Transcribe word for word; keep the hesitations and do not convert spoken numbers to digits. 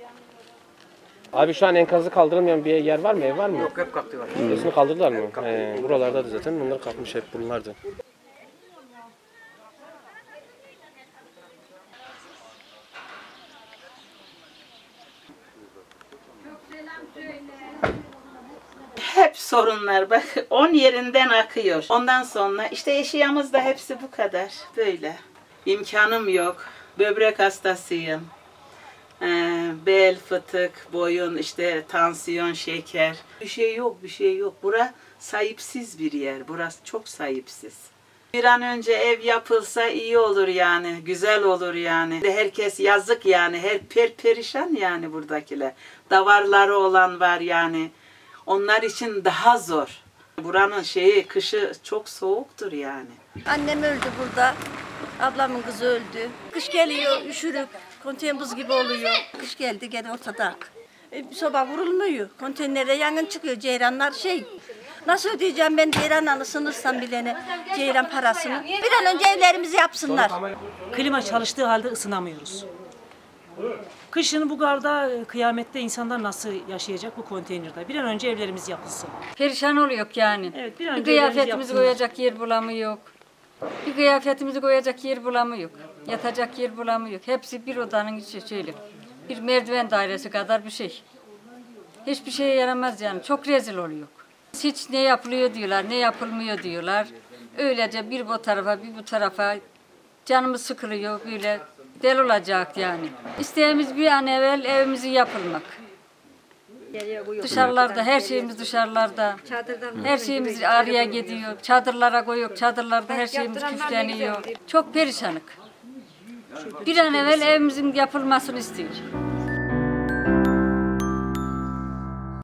Abi şu an enkazı kaldırılmayan bir yer var mı? Ev var mı? Yok, hep kalktılar. Hepsini kaldırdılar mı? He, buralarda da zaten bunlar kalkmış, hep bunlardı. Hep sorunlar, bak on yerinden akıyor. Ondan sonra işte eşyamız da hepsi bu kadar böyle. İmkanım yok. Böbrek hastasıyım. Ee, bel, fıtık, boyun, işte tansiyon, şeker. Bir şey yok, bir şey yok. Bura sahipsiz bir yer. Burası çok sahipsiz. Bir an önce ev yapılsa iyi olur yani. Güzel olur yani. Herkes yazık yani. Her per perişan yani buradakiler. Davarları olan var yani. Onlar için daha zor. Buranın şeyi, kışı çok soğuktur yani. Annem öldü burada. Ablamın kızı öldü. Kış geliyor, üşürük. Konteyner buz gibi oluyor. Kış geldi, gene ortada. E, soba vurulmuyor. Konteynerde yangın çıkıyor. Ceyranlar şey. Nasıl ödeyeceğim ben ceyranla ısınırsam bilene ceyran parasını? Bir an önce evlerimizi yapsınlar. Klima çalıştığı halde ısınamıyoruz. Kışın bu garda, kıyamette insanlar nasıl yaşayacak bu konteynerde? Bir an önce evlerimiz yapılsın. Perişan oluyor yani. Evet, bir an bir önce kıyafetimizi koyacak yer bulamıyor. Bir kıyafetimizi koyacak yer bulamıyor. Yatacak yer bulamıyor. Hepsi bir odanın içi şöyle. Bir merdiven dairesi kadar bir şey. Hiçbir şeye yaramaz yani. Çok rezil oluyor. Hiç ne yapılıyor diyorlar, ne yapılmıyor diyorlar. Öylece bir bu tarafa, bir bu tarafa canımız sıkılıyor böyle. Del olacak yani. İsteğimiz bir an evvel evimizi yapılmak. Dışarılarda, her şeyimiz dışarılarda. Her şeyimiz araya gidiyor. Çadırlara koyuyor, çadırlarda her şeyimiz küfleniyor. Çok perişanık. Bir an evvel evimizin yapılmasını istiyor.